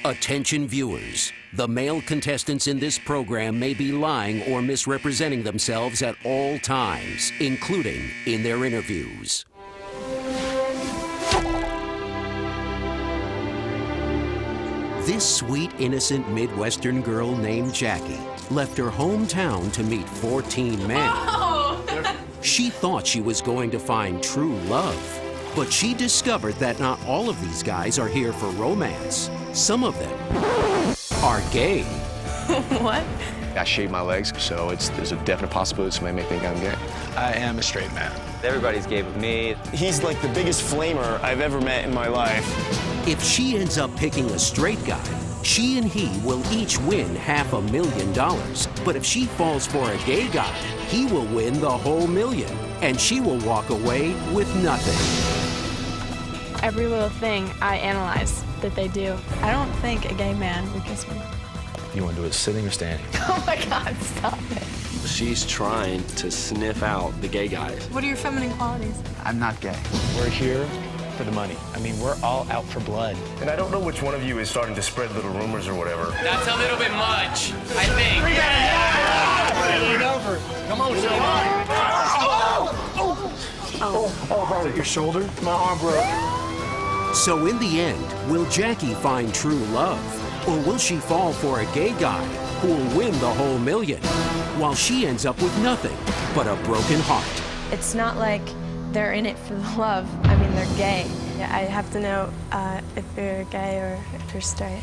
Attention viewers, the male contestants in this program may be lying or misrepresenting themselves at all times, including in their interviews. This sweet, innocent Midwestern girl named Jackie left her hometown to meet 14 men. Oh. She thought she was going to find true love, but she discovered that not all of these guys are here for romance. Some of them are gay. What? I shave my legs, so there's a definite possibility somebody may think I'm gay. I am a straight man. Everybody's gay but me. He's like the biggest flamer I've ever met in my life. If she ends up picking a straight guy, she and he will each win $500,000. But if she falls for a gay guy, he will win the whole million, and she will walk away with nothing. Every little thing I analyze that they do. I don't think a gay man would kiss me. You want to do it sitting or standing? Oh my God, stop it. She's trying to sniff out the gay guys. What are your feminine qualities? I'm not gay. We're here for the money. I mean, we're all out for blood. And I don't know which one of you is starting to spread little rumors or whatever. That's a little bit much, I think. Lean over. Come on, Oh, is it your shoulder? My arm broke. So in the end, will Jackie find true love? Or will she fall for a gay guy who will win the whole million, while she ends up with nothing but a broken heart? It's not like they're in it for the love. I mean, they're gay. I have to know if you're gay or if you're straight.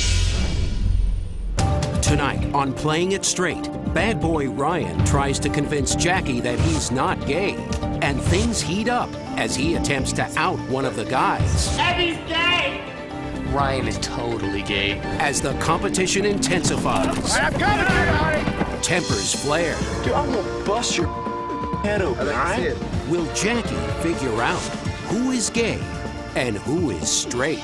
Tonight on Playing It Straight, bad boy Ryan tries to convince Jackie that he's not gay, and things heat up as he attempts to out one of the guys. Abby's gay! Ryan is totally gay. As the competition intensifies, I'm coming, everybody! tempers flare, Dude, I'm gonna bust your head open, all right? will Jackie figure out who is gay and who is straight?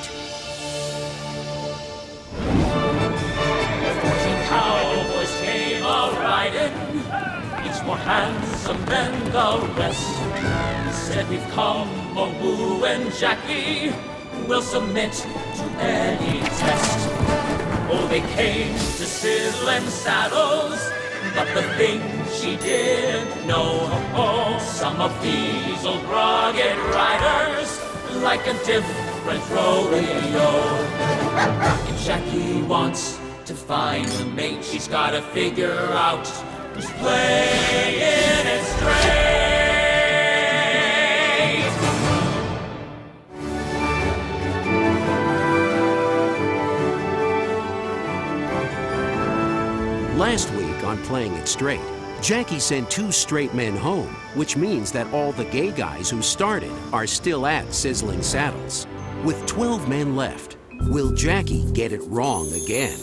14 cowboys came a-riding, each more handsome than the rest. Said we've come a-wooing Jackie, we'll submit to any test. Oh, they came to sizzling saddles, but the thing she didn't know, some of these old rugged riders like a different rodeo. If Jackie wants to find a mate, she's gotta figure out who's playing it straight. Last week on Playing It Straight, Jackie sent 2 straight men home, which means that all the gay guys who started are still at Sizzling Saddles. With 12 men left, will Jackie get it wrong again?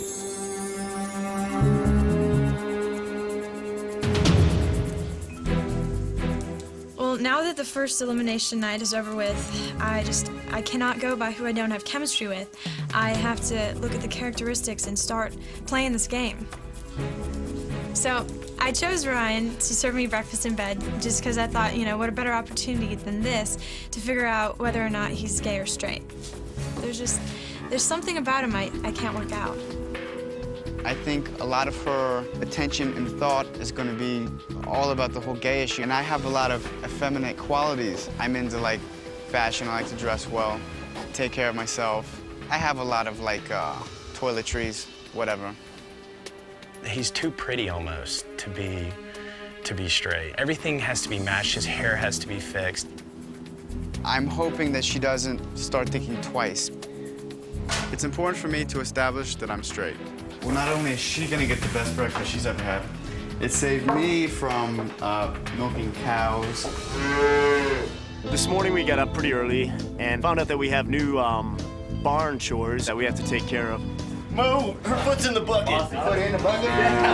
Well, now that the first elimination night is over with, I cannot go by who I don't have chemistry with. I have to look at the characteristics and start playing this game. So I chose Ryan to serve me breakfast in bed just because I thought, what a better opportunity than this to figure out whether or not he's gay or straight. There's something about him I can't work out. I think a lot of her attention and thought is going to be all about the whole gay issue. And I have a lot of effeminate qualities. I'm into fashion, I like to dress well, take care of myself. I have a lot of toiletries, whatever. He's too pretty almost to be straight. Everything has to be matched. His hair has to be fixed. I'm hoping that she doesn't start thinking twice. It's important for me to establish that I'm straight. Well, not only is she gonna get the best breakfast she's ever had, it saved me from milking cows. This morning we got up pretty early and found out that we have new barn chores that we have to take care of. Moo! Her foot's in the bucket. Foot in the bucket?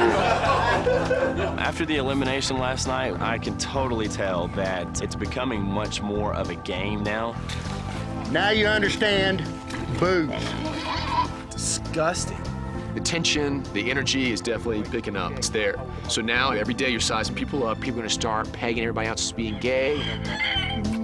After the elimination last night, I can totally tell that it's becoming much more of a game now. Now you understand. Boots. Disgusting. The tension, the energy is definitely picking up. It's there. So now, every day you're sizing people up. People are going to start pegging everybody else as being gay.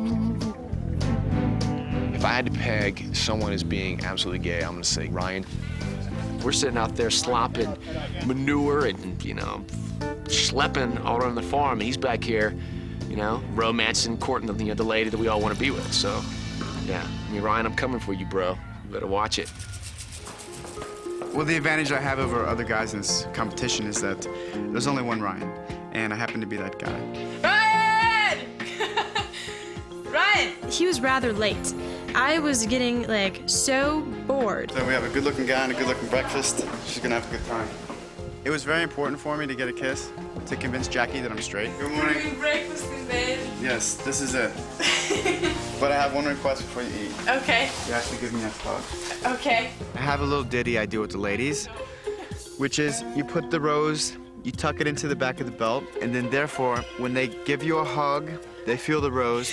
If I had to peg someone as being absolutely gay, I'm going to say Ryan. We're sitting out there slopping manure and, you know, schlepping all around the farm. And he's back here, you know, romancing, courting the, you know, the lady that we all want to be with. So, yeah. I mean, Ryan, I'm coming for you, bro. You better watch it. Well, the advantage I have over other guys in this competition is that there's only one Ryan, and I happen to be that guy. Ryan! Ryan! He was rather late. I was getting, like, so bored. So we have a good-looking guy and a good-looking breakfast. She's gonna have a good time. It was very important for me to get a kiss, to convince Jackie that I'm straight. Good morning. Breakfast in bed. Yes, this is it. But I have one request before you eat. Okay. You have to give me a hug. Okay. I have a little ditty I do with the ladies, which is you put the rose, you tuck it into the back of the belt, and then therefore, when they give you a hug, they feel the rose.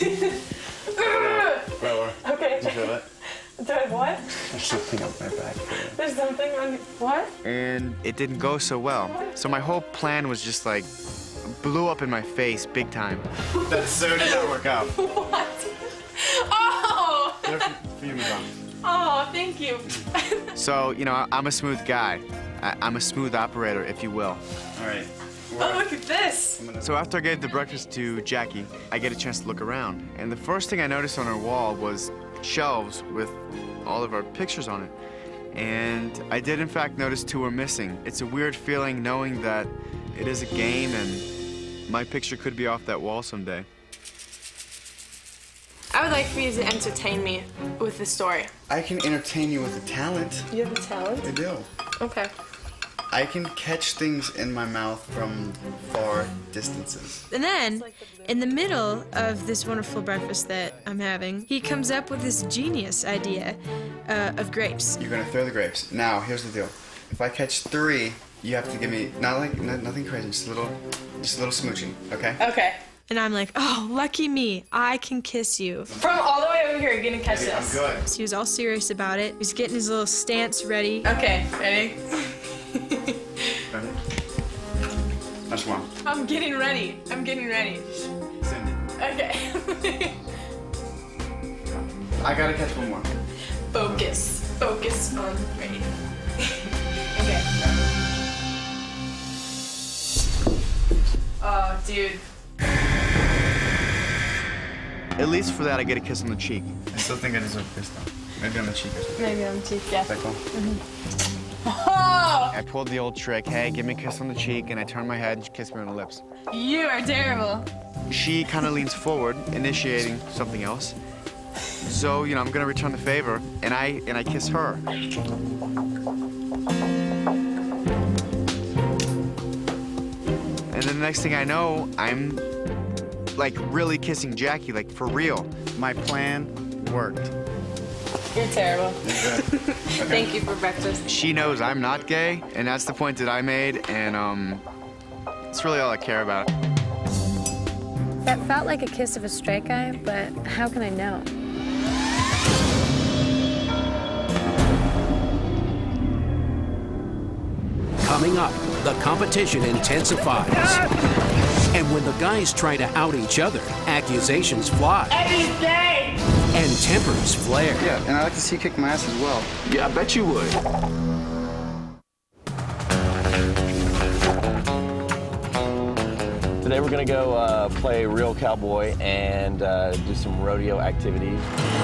Okay. You feel it? Do I what? There's something up my back. There's something on what? And it didn't go so well. So my whole plan was just like, blew up in my face big time. That so did not work out. What? Oh! For you, madame. Oh, thank you. So, you know, I'm a smooth guy. I'm a smooth operator, if you will. All right. Oh, look at this. So after I gave the breakfast to Jackie, I get a chance to look around. And the first thing I noticed on her wall was shelves with all of our pictures on it. And I did, in fact, notice 2 were missing. It's a weird feeling knowing that it is a game and my picture could be off that wall someday. I would like for you to entertain me with the story. I can entertain you with the talent. You have the talent? I do. Okay. I can catch things in my mouth from far distances. And then, in the middle of this wonderful breakfast that I'm having, he comes up with this genius idea of grapes. You're gonna throw the grapes. Now, here's the deal. If I catch 3, you have to give me, nothing crazy, just a little smooching, okay? Okay. And I'm like, oh, lucky me, I can kiss you. From all the way over here, you're gonna catch this. I'm good. So he was all serious about it. He's getting his little stance ready. Okay, ready? That's one. I'm getting ready. I'm getting ready. Send it. Okay. I gotta catch one more. Focus. Focus on ready. Okay. Oh, dude. At least for that, I get a kiss on the cheek. I still think I deserve a kiss, though. Maybe on the cheek or something. Maybe on the cheek, yeah. Is that cool? Oh! I pulled the old trick, hey, give me a kiss on the cheek, and I turn my head and she kissed me on the lips. You are terrible. She kind of leans forward, initiating something else. So, you know, I'm gonna return the favor, and I kiss her. And then the next thing I know, I'm like really kissing Jackie, like for real. My plan worked. You're terrible. Okay. Thank you for breakfast. She knows I'm not gay, and that's the point that I made, and it's really all I care about. That felt like a kiss of a straight guy, but how can I know? Coming up, the competition intensifies. And when the guys try to out each other, accusations fly. Eddie's gay! And tempers flare. Yeah, and I like to see you kick my ass as well. Yeah, I bet you would. Today we're gonna go play real cowboy and do some rodeo activities.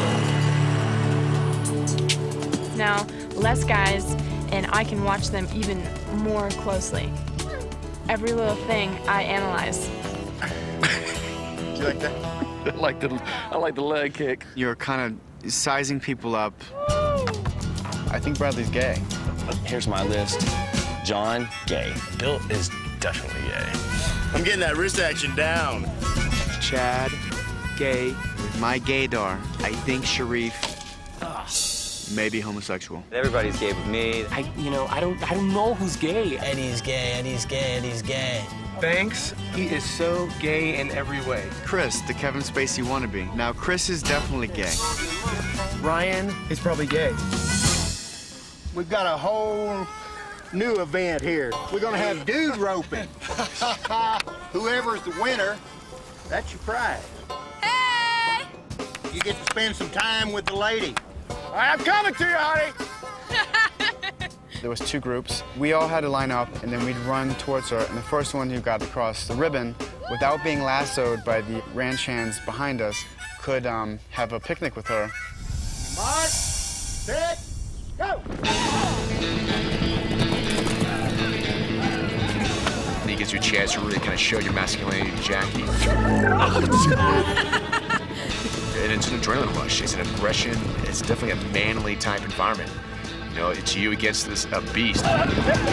Now, less guys, and I can watch them even more closely. Every little thing I analyze. Do you like that? I like the leg kick. You're kind of sizing people up. I think Bradley's gay. Here's my list. John, gay. Bill is definitely gay. I'm getting that wrist action down. Chad, gay. My gaydar. I think Sharif may be homosexual. Everybody's gay but me. I don't know who's gay. Eddie's gay, Eddie's gay, Eddie's gay. Banks, he is so gay in every way. Chris, the Kevin Spacey wannabe. Now, Chris is definitely gay. Ryan is probably gay. We've got a whole new event here. We're gonna have dude roping. Whoever's the winner, that's your prize. Hey! You get to spend some time with the lady. I'm coming to you, honey. There was 2 groups. We all had to line up, and then we'd run towards her, and the first one who got across the ribbon, without being lassoed by the ranch hands behind us, could have a picnic with her. Mark, set, go! He gives you a chance to really kind of show your masculinity to Jackie. And it's an adrenaline rush. It's an aggression. It's definitely a manly type environment. You know, it's you against this beast. Oh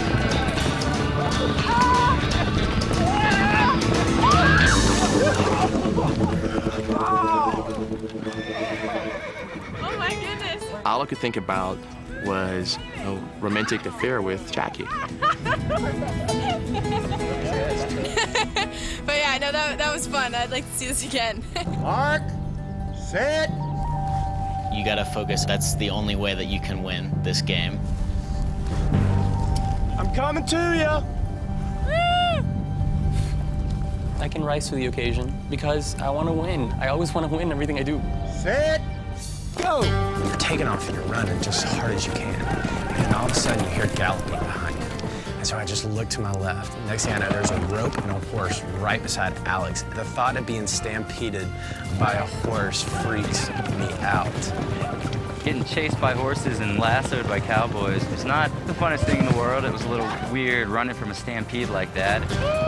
my goodness. All I could think about was a romantic affair with Jackie. But yeah, no, that was fun. I'd like to see this again. Mark, set. You gotta focus. That's the only way that you can win this game. I'm coming to you. I can rise to the occasion because I want to win. I always want to win everything I do. Set, go! You're taking off and you're running just as hard as you can. And all of a sudden you hear galloping behind you. And so I just look to my left. Next thing I know, there's a rope and a horse right beside Alex. The thought of being stampeded by a horse freaks me out. Getting chased by horses and lassoed by cowboys was not the funnest thing in the world. It was a little weird running from a stampede like that.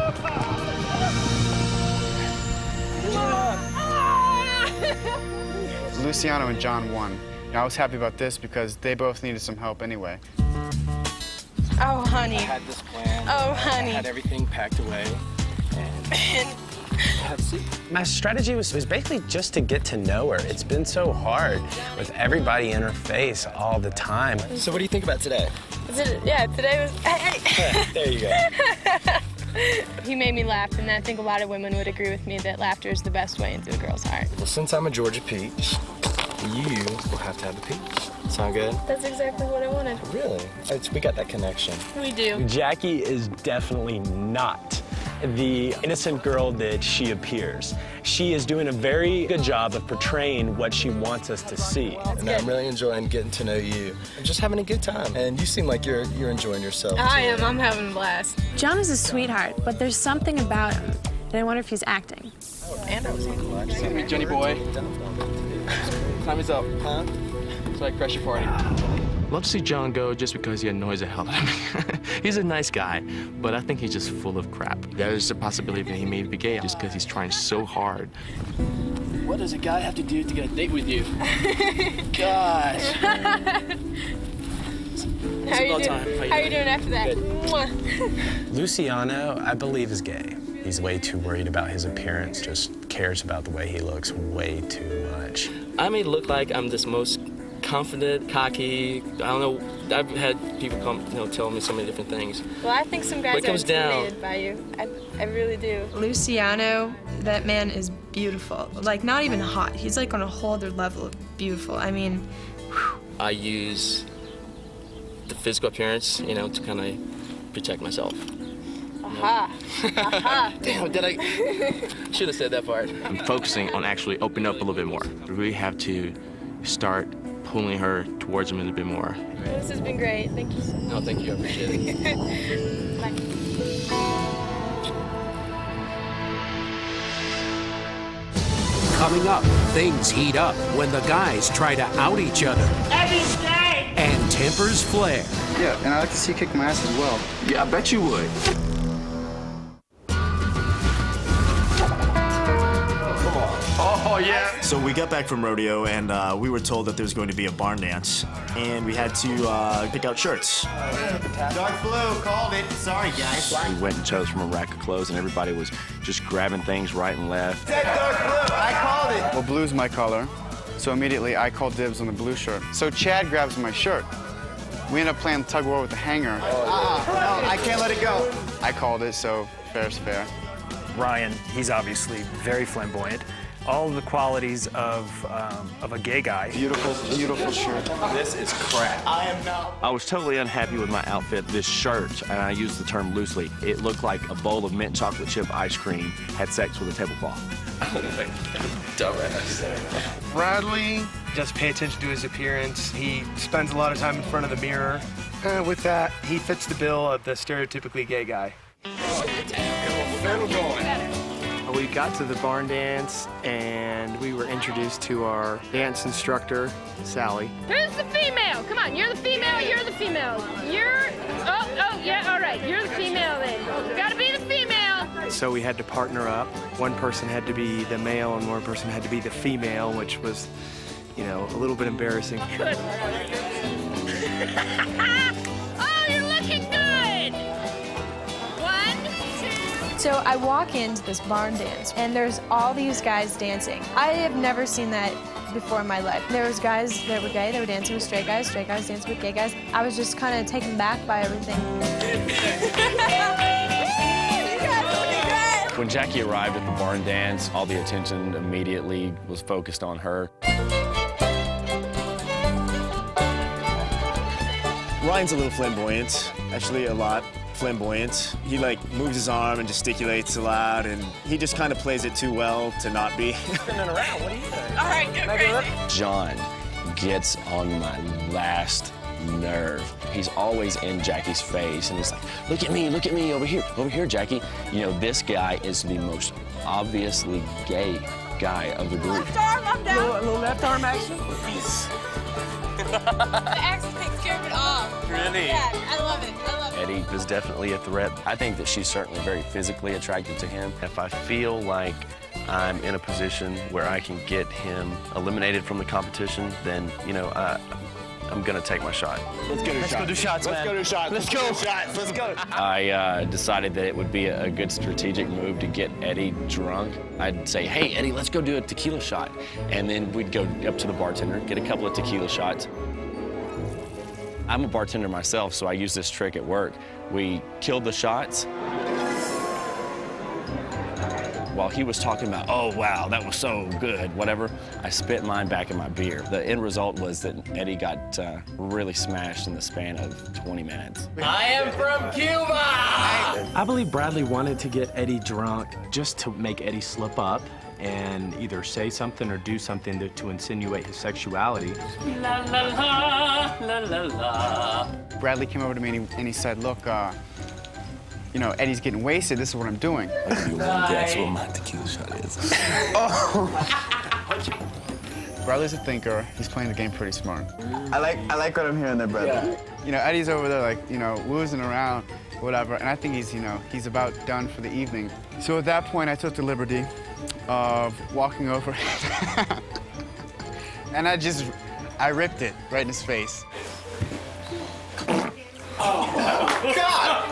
Luciano and John won. And I was happy about this because they both needed some help anyway. Oh, honey. I had this plan. Oh, honey. I had everything packed away. And have a seat. My strategy was basically just to get to know her. It's been so hard with everybody in her face all the time. So what do you think about today? Yeah, today was... There you go. He made me laugh, and I think a lot of women would agree with me that laughter is the best way into a girl's heart. Well, since I'm a Georgia peach, you will have to have a peach. Sound good? That's exactly what I wanted. Really? We got that connection. We do. Jackie is definitely not the innocent girl that she appears. She is doing a very good job of portraying what she wants us to see. And I'm really enjoying getting to know you. I'm just having a good time. And you seem like you're enjoying yourself. I am. I'm having a blast. John is a sweetheart, but there's something about him, and I wonder if he's acting. And I was Excuse me, Johnny boy. Time is up. Huh? So I crash your party. Love to see John go just because he annoys the hell out of me. He's a nice guy, but I think he's just full of crap. There's a possibility that he may be gay just because he's trying so hard. What does a guy have to do to get a date with you? Gosh. How are you doing after that? Luciano, I believe, is gay. He's way too worried about his appearance, just cares about the way he looks way too much. I may look like I'm this most confident, cocky. I don't know. I've had people come, tell me so many different things. Well, I think some guys are intimidated by you. I really do. Luciano, that man is beautiful. Like, not even hot. He's like on a whole other level of beautiful. I mean, whew. I use the physical appearance, to kind of protect myself. Aha. Aha. Damn, should have said that part. I'm focusing on actually opening up a little bit more. We really have to start pulling her towards him a little bit more. This has been great. Thank you so much. No, thank you. I appreciate it. Bye. Coming up, things heat up when the guys try to out each other. Eddie's gay! And tempers flare. Yeah, and I like to see you kick my ass as well. Yeah, I bet you would. Oh, yeah. So we got back from rodeo, and we were told that there was going to be a barn dance, and we had to pick out shirts. Dark Blue called it. Sorry, guys. We went and chose from a rack of clothes, and everybody was just grabbing things right and left. Said Dark Blue. I called it. Well, blue's my color, so immediately I call dibs on the blue shirt. So Chad grabs my shirt. We end up playing tug of war with the hanger. No, I can't let it go. I called it, so fair's fair. Ryan, he's obviously very flamboyant. All of the qualities of a gay guy. Beautiful, beautiful shirt. This is crap. I am not. I was totally unhappy with my outfit. This shirt, and I use the term loosely, it looked like a bowl of mint chocolate chip ice cream had sex with a tablecloth. Dumbass. Bradley, just pay attention to his appearance. He spends a lot of time in front of the mirror. With that, he fits the bill of the stereotypically gay guy. We got to the barn dance, and we were introduced to our dance instructor, Sally. Who's the female? Come on, you're the female, you're the female. Yeah, all right, you're the female then. Gotta be the female. So we had to partner up. One person had to be the male and one person had to be the female, which was, you know, a little bit embarrassing. Good. Oh, you're looking good. 1, 2. So I walk into this barn dance, and there's all these guys dancing. I have never seen that before in my life. There was guys that were gay, they were dancing with straight guys dancing with gay guys. I was just kind of taken back by everything. When Jackie arrived at the barn dance, all the attention immediately was focused on her. Ryan's a little flamboyant, actually a lot flamboyant. He like moves his arm and gesticulates a lot, and he just kind of plays it too well to not be. Spinning around, what are you doing? All right, go crazy. John gets on my last nerve. He's always in Jackie's face, and he's like, look at me, over here, Jackie. You know, this guy is the most obviously gay guy of the group. Left arm, I'm down. A little left arm action? The accent takes care of it all. Really? Yeah, I love it. Eddie is definitely a threat. I think that she's certainly very physically attracted to him. If I feel like I'm in a position where I can get him eliminated from the competition, then, you know, I'm gonna take my shot. Let's go do shots, man. Let's go. I decided that it would be a good strategic move to get Eddie drunk. I'd say, hey, Eddie, let's go do a tequila shot. And then we'd go up to the bartender, get a couple of tequila shots. I'm a bartender myself, so I use this trick at work. We killed the shots. While he was talking about, oh, wow, that was so good, whatever, I spit mine back in my beer. The end result was that Eddie got really smashed in the span of 20 minutes. I am from Cuba! I believe Bradley wanted to get Eddie drunk just to make Eddie slip up and either say something or do something to insinuate his sexuality. La la la, la la la. Bradley came over to me and he said, look, you know, Eddie's getting wasted. This is what I'm doing. That's what my tequila shot is. Oh. Bradley's a thinker. He's playing the game pretty smart. I like what I'm hearing there, Bradley. Yeah. You know, Eddie's over there, like, you know, woozing around, whatever, and I think he's, you know, he's about done for the evening. So at that point, I took the liberty of walking over, and I ripped it right in his face. Oh, God!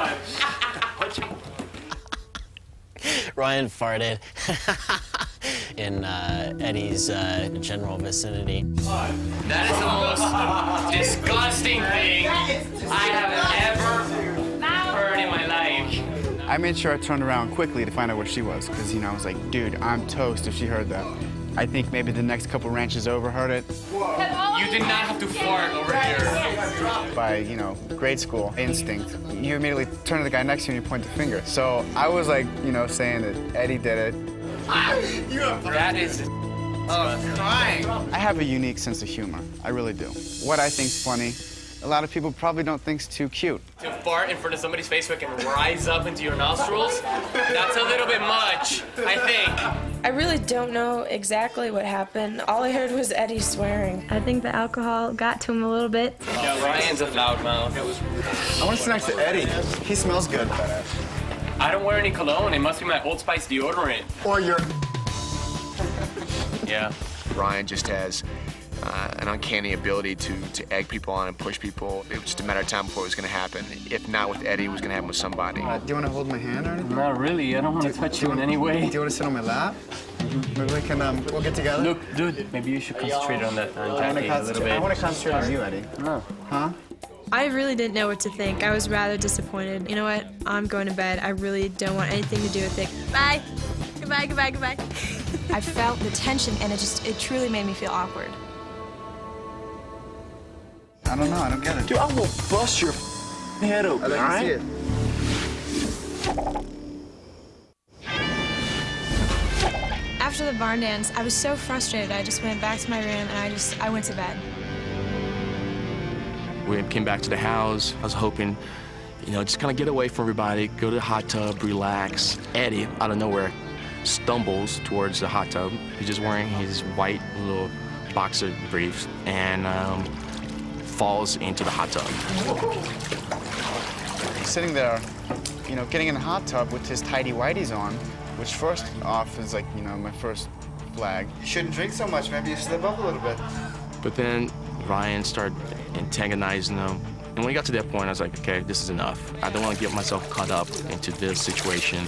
Ryan farted in Eddie's general vicinity. That is the most disgusting thing I have ever heard in my life. I made sure I turned around quickly to find out where she was, because, you know, I was like, dude, I'm toast if she heard that. I think maybe the next couple ranches over heard it. You did not have to fart over here. By, you know, grade school instinct, you immediately turn to the guy next to you and you point the finger. So I was like, you know, saying that Eddie did it. That is crying. I have a unique sense of humor. I really do. What I think's funny, a lot of people probably don't think's too cute. To fart in front of somebody's face so it can rise up into your nostrils, that's a little bit much, I think. I really don't know exactly what happened. All I heard was Eddie swearing. I think the alcohol got to him a little bit. Ryan's a loudmouth. I want to sit next to Eddie. He smells good. I don't wear any cologne. It must be my Old Spice deodorant. Or your... Yeah. Ryan just has an uncanny ability to egg people on and push people. It was just a matter of time before it was going to happen. If not with Eddie, it was going to happen with somebody. Do you want to hold my hand or anything? Not really. I don't want to touch you in any way. Do you want to sit on my lap? Maybe we can, we'll get together? Look, dude, maybe you should concentrate on that Jackie a little bit. I want to concentrate on you, Eddie. No. Huh? I really didn't know what to think. I was rather disappointed. You know what? I'm going to bed. I really don't want anything to do with it. Bye. Goodbye, goodbye, goodbye. I felt the tension, and it truly made me feel awkward. I don't know. I don't get it. Dude, I will bust your head open, all right? After the barn dance, I was so frustrated. I just went back to my room, and I went to bed. We came back to the house. I was hoping, you know, just kind of get away from everybody, go to the hot tub, relax. Eddie, out of nowhere, stumbles towards the hot tub. He's just wearing his white little boxer briefs and falls into the hot tub. He's sitting there, you know, getting in the hot tub with his tidy whities on, which first off is like, you know, my first flag. You shouldn't drink so much, maybe you slip up a little bit. But then Ryan started antagonizing him. And when he got to that point, I was like, okay, this is enough. I don't want to get myself caught up into this situation.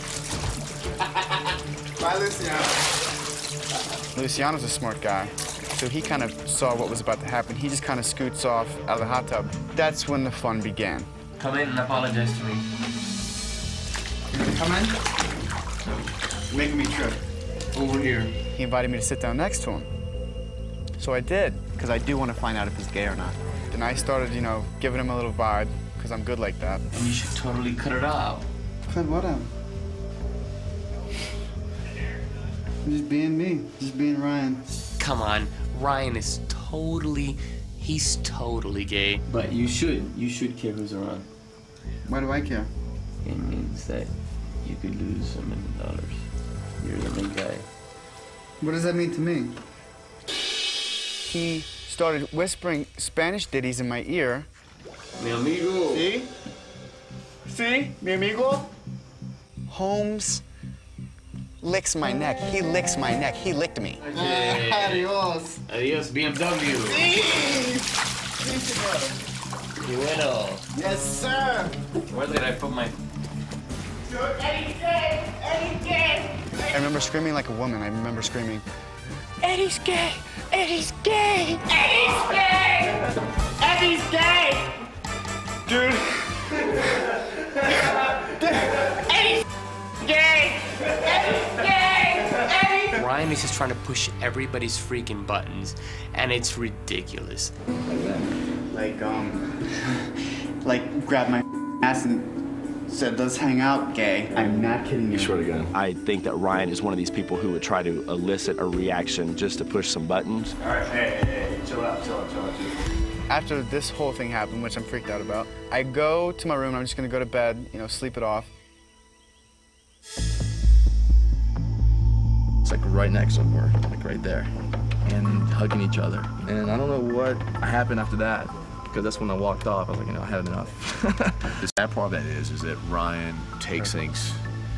Bye, Luciano. Luciano's a smart guy, so he kind of saw what was about to happen. He just kind of scoots off out of the hot tub. That's when the fun began. Come in and apologize to me. Come in? Making me trip. Over here. He invited me to sit down next to him. So I did, because I do want to find out if he's gay or not. Then I started, you know, giving him a little vibe, because I'm good like that. And you should totally cut it out. Cut what out? I'm just being me, just being Ryan. Come on, Ryan is he's totally gay. But you should care who's around. Why do I care? It means that you could lose $1 million. You're the big guy. What does that mean to me? He started whispering Spanish ditties in my ear. Mi amigo. See? See? Mi amigo? Holmes licks my neck. He licks my neck. He licked me. Adios. Adios, BMW. Bueno. Yes, sir. Where did I put my... Eddie's gay! Eddie's gay! I remember screaming like a woman. I remember screaming, Eddie's gay! Eddie's gay! Eddie's gay! Eddie's gay! Dude. Eddie's gay! Eddie's gay! Eddie! Ryan is just trying to push everybody's freaking buttons, and it's ridiculous. Like grabbed my ass and said, let's hang out, gay. I'm not kidding you. Swear to God. I think that Ryan is one of these people who would try to elicit a reaction just to push some buttons. All right, hey, chill out. After this whole thing happened, which I'm freaked out about, I go to my room and I'm just gonna go to bed, you know, sleep it off. It's like right next to him, like right there, and hugging each other. And I don't know what happened after that, because that's when I walked off. I was like, you know, I had enough. The sad part of that is that Ryan takes things.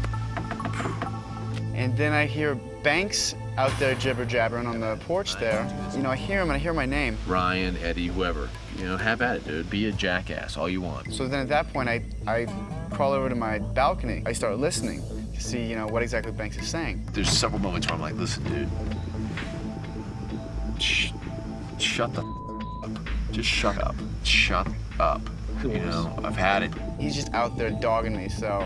And then I hear Banks out there jibber-jabbering on the porch there. You know, I hear him and I hear my name. Ryan, Eddie, whoever. You know, have at it, dude. Be a jackass, all you want. So then at that point, I crawl over to my balcony. I start listening to see, you know, what exactly Banks is saying. There's several moments where I'm like, listen, dude. Shut the up. Just shut up. Shut up. You know, I've had it. He's just out there dogging me, so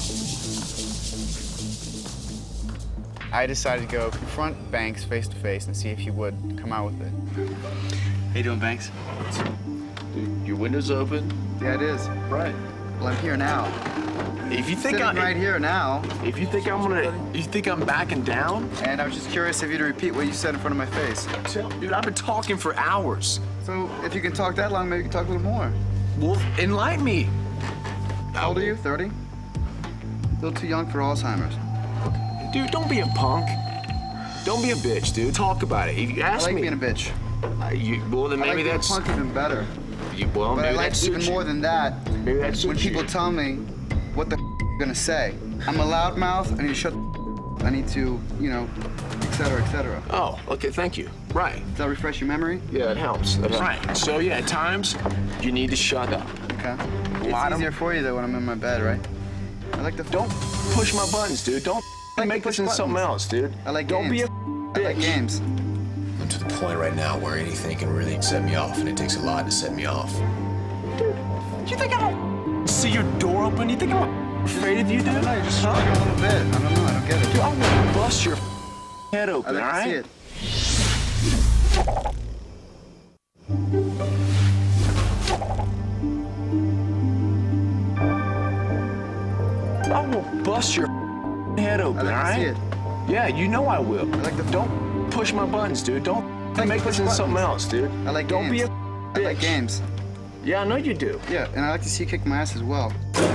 I decided to go confront Banks face to face and see if he would come out with it. How you doing, Banks? Dude, your window's open. Yeah, it is. Right. Well, I'm here now. If you think I'm right here now. If you think you think I'm backing down? And I was just curious of you to repeat what you said in front of my face. Dude, I've been talking for hours. So if you can talk that long, maybe you can talk a little more. Well, enlighten me. How old are you? 30? A little too young for Alzheimer's. Dude, don't be a punk. Don't be a bitch, dude. Talk about it. If you ask I like me, being a bitch. Well, then maybe I like that's being a punk even better. Well, but maybe I like that even suits more you. than that. Maybe that suits when people you. tell me what the I'm gonna say. I'm a loudmouth. I need to shut. I need to, you know, etc., etc. Oh, okay, thank you. Right. Does that refresh your memory? Yeah, it helps. Right. So yeah, at times you need to shut up. Okay. It's easier for you though when I'm in my bed, right? I like to. Don't push my buttons, dude. Don't make this into something else, dude. I like Don't games. be a bitch. I like games. I'm to the point right now where anything can really set me off, and it takes a lot to set me off. Dude, you think I don't see your door open? You think I'm afraid of you, dude? No, you're just struggling a little bit. I don't know. I don't get it. Dude, I'm gonna bust your head open, I like all right? to see it. I will bust your head open, all right? See it. Yeah, you know I will. I like the. Don't push my buttons, dude. Don't make this into something else, dude. I like Don't games. be a I bitch. like games. Yeah, I know you do. Yeah, and I like to see you kick my ass as well.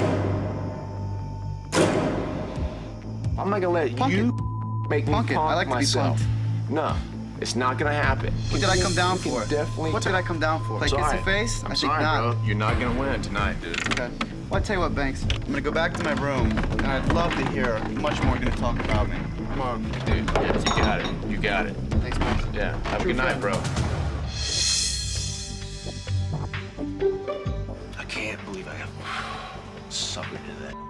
I'm not gonna let you make me punk I like myself. To be punked. No, it's not gonna happen. What did I come down for? Definitely. What did I come down for? Like kiss the face? I'm I think sorry, not. bro. You're not gonna win tonight, dude. Okay. Well, I tell you what, Banks. I'm gonna go back to my room, and I'd love to hear much more you're gonna talk about me. Come on, dude. Yeah, you got it. You got it. Thanks, Banks. Yeah. Have a good night, bro. I can't believe I got suckered into that.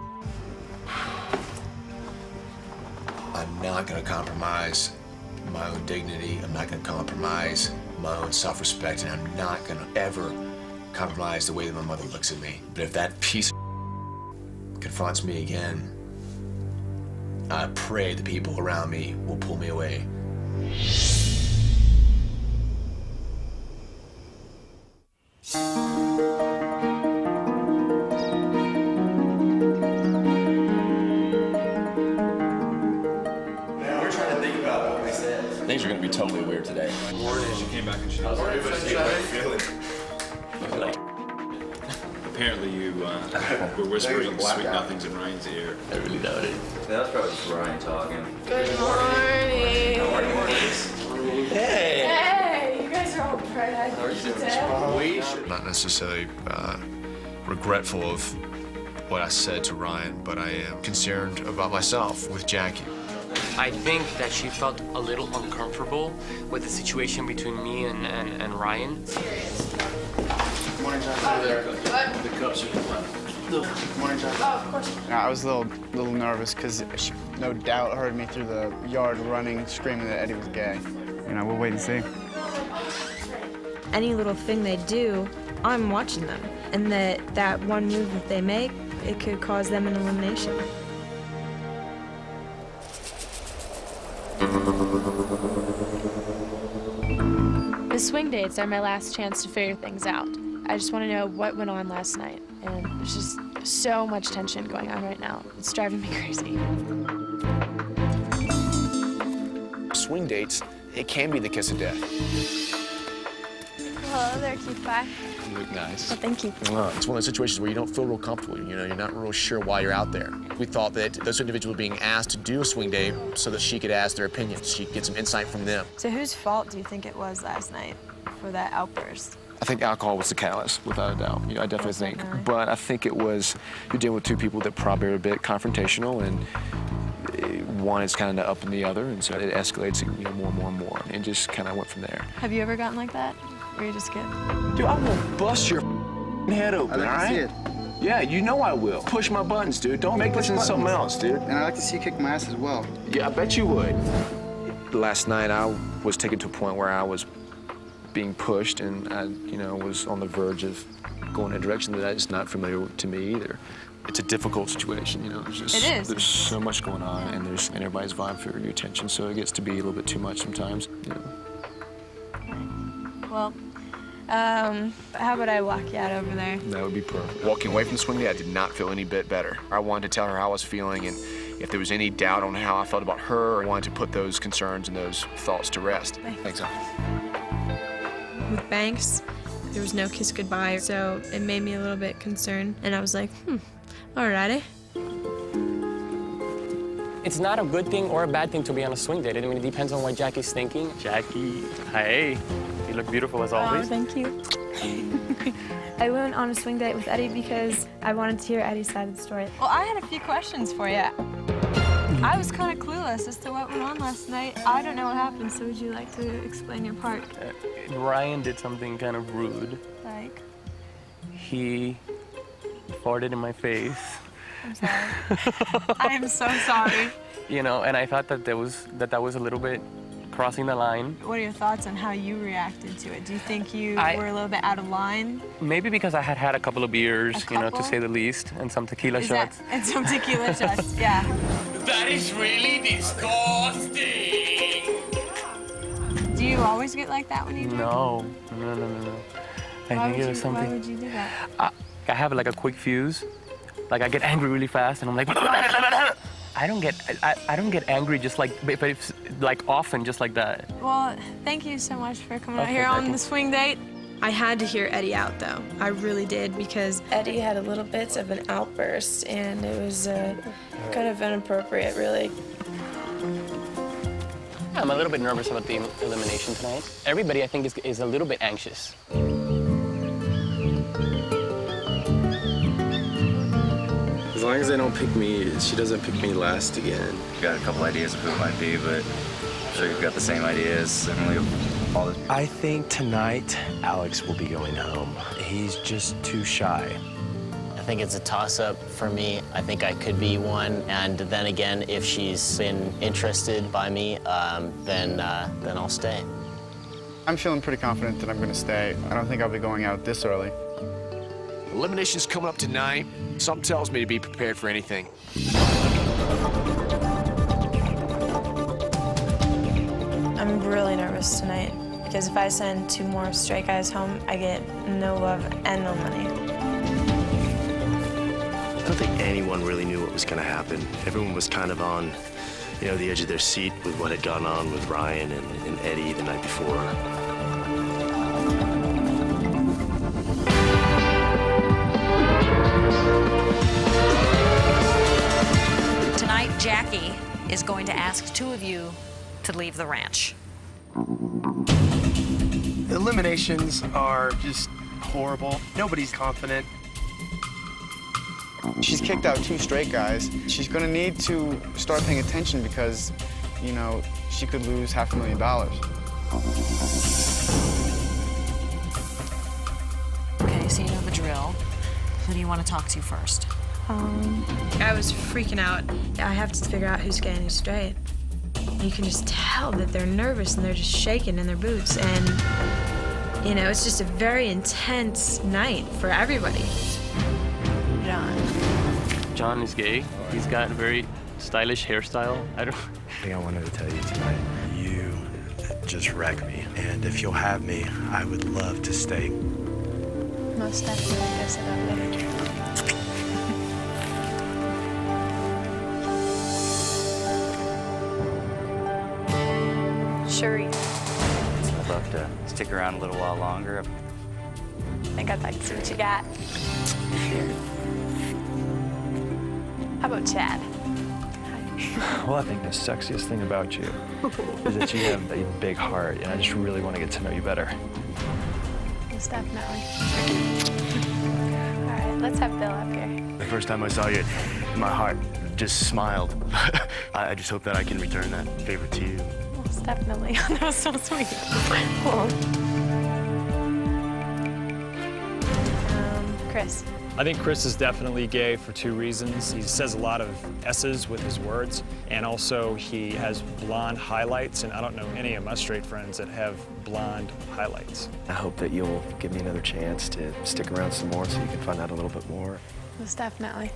I'm not gonna compromise my own dignity. I'm not gonna compromise my own self-respect, and I'm not gonna ever compromise the way that my mother looks at me. But if that piece of confronts me again, I pray the people around me will pull me away. Things are gonna be totally weird today. She came back and she was apparently you were whispering sweet nothings in Ryan's ear. I really doubt it. That's probably just Ryan talking. Good morning. Hey! Hey, you guys are all bright-eyed. How are you doing? I'm not necessarily regretful of what I said to Ryan, but I am concerned about myself with Jackie. I think that she felt a little uncomfortable with the situation between me and Ryan. Morning, Jack. Hi there. What? The cups are fine. Morning, Jack. Oh, of course. I was a little nervous because she no doubt heard me through the yard running, screaming that Eddie was gay. You know, we'll wait and see. Any little thing they do, I'm watching them. And that one move that they make, it could cause them an elimination. The swing dates are my last chance to figure things out. I just want to know what went on last night. And there's just so much tension going on right now. It's driving me crazy. Swing dates, it can be the kiss of death. Hello there, cute pie. You look nice. Oh, thank you. It's one of those situations where you don't feel real comfortable. You know, you're not real sure why you're out there. We thought that those individuals were being asked to do a swing date so that she could ask their opinions. She could get some insight from them. So whose fault do you think it was last night for that outburst? I think alcohol was the catalyst, without a doubt. You know, I definitely think. But I think it was, you're dealing with two people that probably are a bit confrontational, and one is kind of up in the other, and so it escalates, you know, more and more and more, and just kind of went from there. Have you ever gotten like that? Where you just get... Dude, I will bust your head open, I like all to right? see it. Yeah, you know I will. Push my buttons, dude. Don't make this into something else, dude. And I like to see you kick my ass as well. Yeah, I bet you would. Last night, I was taken to a point where I was being pushed, and I, you know, was on the verge of going in a direction that is not familiar to me either. It's a difficult situation, you know. There's just, It is. There's so much going on, and everybody's vying for your attention, so it gets to be a little bit too much sometimes. You know. Well, how about I walk you out over there? That would be perfect. Walking away from the swing day, I did not feel any bit better. I wanted to tell her how I was feeling, and if there was any doubt on how I felt about her, I wanted to put those concerns and those thoughts to rest. Thanks, Al. With Banks, there was no kiss goodbye, so it made me a little bit concerned. And I was like, alrighty. It's not a good thing or a bad thing to be on a swing date. I mean, it depends on what Jackie's thinking. Jackie, hey, you look beautiful as always. Oh, thank you. I went on a swing date with Eddie because I wanted to hear Eddie's side of the story. Well, I had a few questions for you. I was kind of clueless as to what went on last night. I don't know what happened, so would you like to explain your part? Ryan did something kind of rude. Like? He farted in my face. I'm sorry. I am so sorry. You know, and I thought that that was a little bit crossing the line. What are your thoughts on how you reacted to it? Do you think you were a little bit out of line? Maybe because I had had a couple of beers, you know, to say the least, and some tequila shots. And some tequila shots, yeah. That is really disgusting. Do you always get like that when you drink? No. I think it was something. Why would you do that? I have like a quick fuse. Like I get angry really fast, and I'm like, I don't get angry just like, but it's like often just like that. Well, thank you so much for coming out Okay, here on thank the swing date. I had to hear Eddie out, though. I really did, because Eddie had a little bit of an outburst, and it was kind of inappropriate, really. I'm a little bit nervous about the elimination tonight. Everybody, I think, is a little bit anxious. As long as they don't pick me, she doesn't pick me last again. Got a couple ideas of who it might be, but I'm sure you've got the same ideas. I think tonight Alex will be going home. He's just too shy. I think it's a toss-up for me. I think I could be one, and then again, if she's been interested by me, then I'll stay. I'm feeling pretty confident that I'm going to stay. I don't think I'll be going out this early. Elimination's coming up tonight. Something tells me to be prepared for anything. I'm really nervous tonight, because if I send 2 more straight guys home, I get no love and no money. I don't think anyone really knew what was going to happen. Everyone was kind of on, the edge of their seat with what had gone on with Ryan and Eddie the night before. Tonight, Jackie is going to ask 2 of you to leave the ranch. Eliminations are just horrible. Nobody's confident. She's kicked out 2 straight guys. She's going to need to start paying attention because, she could lose $500,000. Okay, so you know the drill. Who do you want to talk to first? I was freaking out. I have to figure out who's gay and who's straight. You can just tell that they're nervous and they're just shaking in their boots. And, it's just a very intense night for everybody. John is gay. He's got a very stylish hairstyle. I think I wanted to tell you tonight, you just wreck me. And if you'll have me, I would love to stay. Most definitely, I guess about it. Sure. I'd love to stick around a little while longer. I think I'd like to see what you got. How about Chad? Well, I think the sexiest thing about you is that you have a big heart, and I just really want to get to know you better. Most definitely. All right, let's have Bill up here. The first time I saw you, my heart just smiled. I just hope that I can return that favor to you. Most definitely. That was so sweet. Chris. I think Chris is definitely gay for 2 reasons. He says a lot of S's with his words, and also he has blonde highlights, and I don't know any of my straight friends that have blonde highlights. I hope that you'll give me another chance to stick around some more so you can find out a little bit more. Most definitely.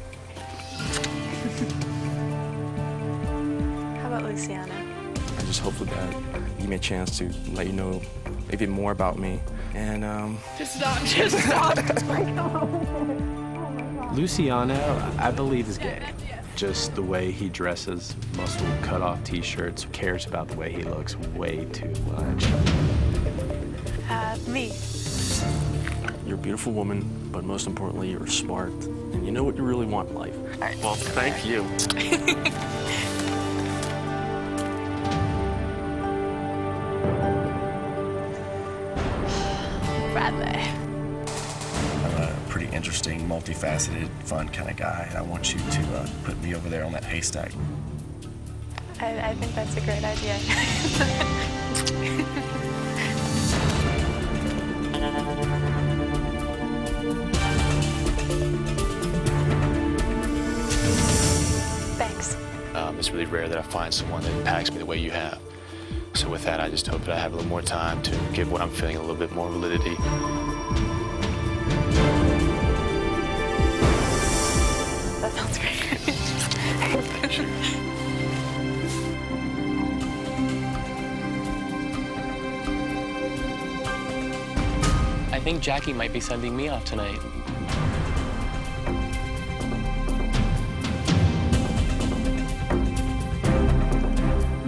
How about Luciana? I just hope that you give me a chance to let you know maybe more about me. And, Just stop. Luciana, I believe, is gay. Just the way he dresses, muscle cut-off T-shirts, cares about the way he looks way too much. Me. You're a beautiful woman, but most importantly, you're smart, and you know what you really want in life. Well, thank you. Bradley. I'm a pretty interesting, multifaceted, fun kind of guy. I want you to put me over there on that haystack. I think that's a great idea. Thanks. It's really rare that I find someone that impacts me the way you have. So with that, I just hope that I have a little more time to give what I'm feeling a little bit more validity. That sounds great. I think Jackie might be sending me off tonight.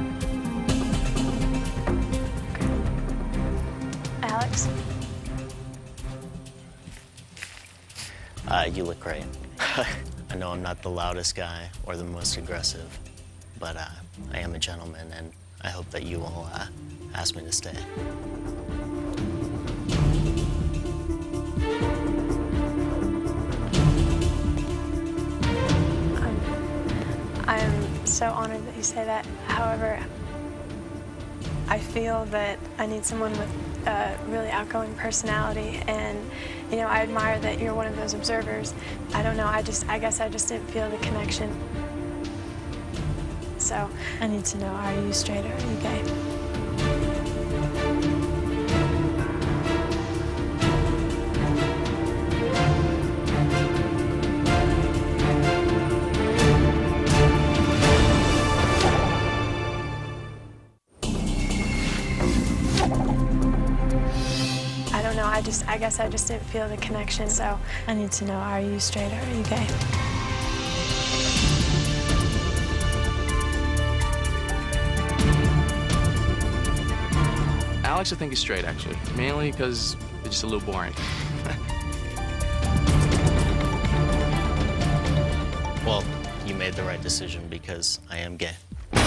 Alex, You look great. I know I'm not the loudest guy or the most aggressive, but I am a gentleman, and I hope that you will ask me to stay. I'm so honored that you say that. However, I feel that I need someone with a really outgoing personality, and you know, I admire that you're one of those observers. I don't know, I guess I just didn't feel the connection. So I need to know, are you straight or are you gay? I guess I just didn't feel the connection, so I need to know, are you straight or are you gay? Alex, I think, is straight, actually. Mainly because it's just a little boring. Well, you made the right decision because I am gay.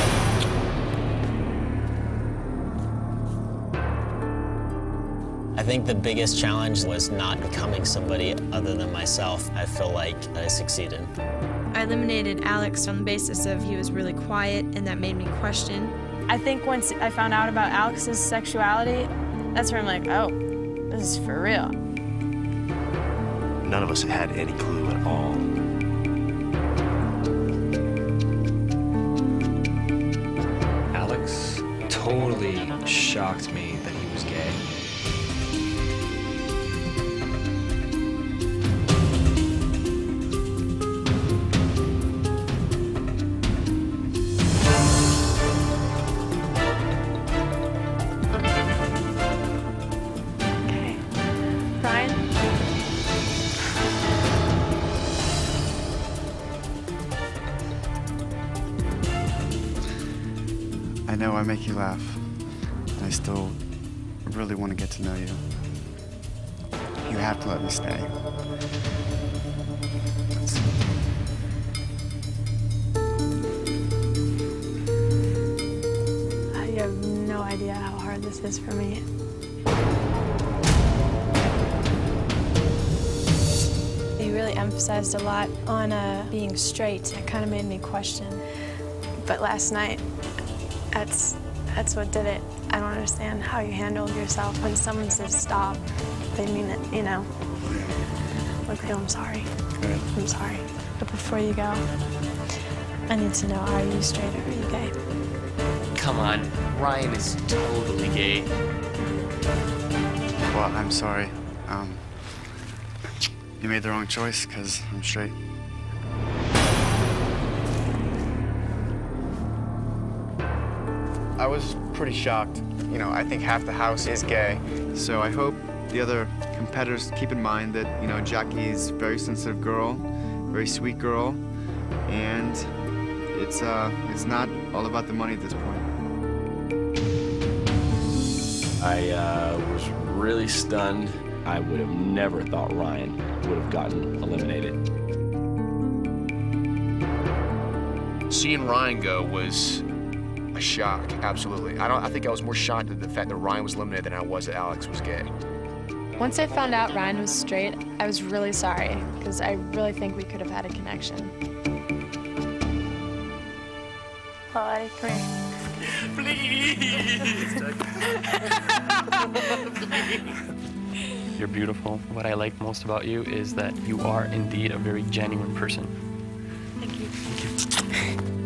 I think the biggest challenge was not becoming somebody other than myself. I feel like I succeeded. I eliminated Alex on the basis of he was really quiet, and that made me question. I think once I found out about Alex's sexuality, that's where I'm like, oh, this is for real. None of us had any clue at all. Alex totally shocked me that he was gay. I know I make you laugh, and I still really want to get to know you. You have to let me stay. You have no idea how hard this is for me. You really emphasized a lot on being straight. It kind of made me question. But last night, that's what did it. I don't understand how you handled yourself. When someone says stop, they mean it, you know. Look, I'm sorry. Good. I'm sorry. But before you go, I need to know, are you straight or are you gay? Come on, Ryan is totally gay. Well, I'm sorry. You made the wrong choice, because I'm straight. I was pretty shocked. You know, I think half the house is gay. So I hope the other competitors keep in mind that, you know, Jackie's a very sensitive girl, very sweet girl, and it's not all about the money at this point. I was really stunned. I would have never thought Ryan would have gotten eliminated. Seeing Ryan go was a shock, absolutely. I think I was more shocked at the fact that Ryan was eliminated than I was that Alex was gay. Once I found out Ryan was straight, I was really sorry, because I really think we could have had a connection. Well, Eddie, come Please. You're beautiful. What I like most about you is that you are indeed a very genuine person. Thank you. Thank you.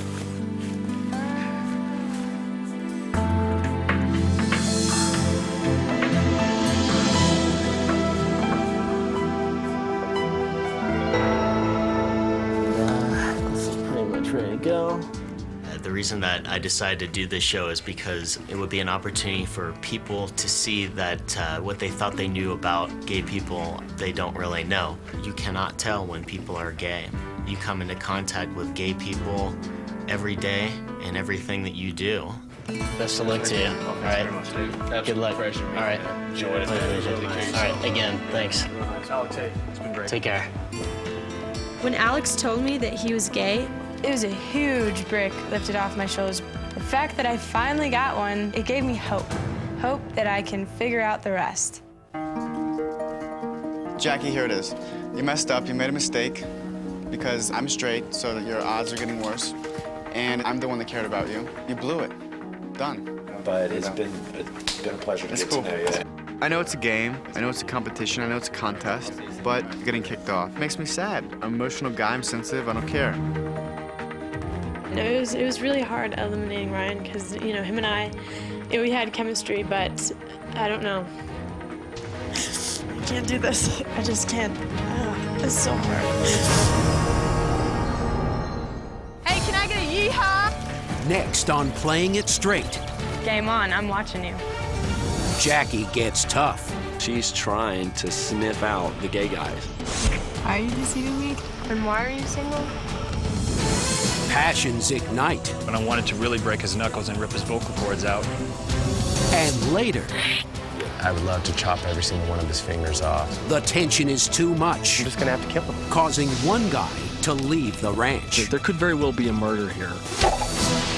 This is pretty much ready to go. The reason that I decided to do this show is because it would be an opportunity for people to see that what they thought they knew about gay people, they don't really know. You cannot tell when people are gay. You come into contact with gay people every day, and everything that you do, Best of luck to you. All right. Good luck. All right. Enjoy it. All right. Again, thanks. Alex, hey, it's been great. Take care. When Alex told me that he was gay, it was a huge brick lifted off my shoulders. The fact that I finally got one, it gave me hope. Hope that I can figure out the rest. Jackie, here it is. You messed up, you made a mistake, because I'm straight, so that your odds are getting worse. And I'm the one that cared about you. You blew it. Done. But it's been a pleasure to It's get cool. to know you. I know it's a game, I know it's a competition, I know it's a contest, but getting kicked off makes me sad. I'm an emotional guy, I'm sensitive, I don't care. It was really hard eliminating Ryan because, you know, him and I, we had chemistry, but I don't know. I can't do this. I just can't. It's so hard. Hey, can I get a yeehaw? Next on Playing It Straight, Game on, I'm watching you. Jackie gets tough. She's trying to sniff out the gay guys. Are you deceiving me? And why are you single? Passions ignite. When I wanted to really break his knuckles and rip his vocal cords out. And later, I would love to chop every single one of his fingers off. the tension is too much. I'm just gonna have to kill him. Causing one guy to leave the ranch. There could very well be a murder here.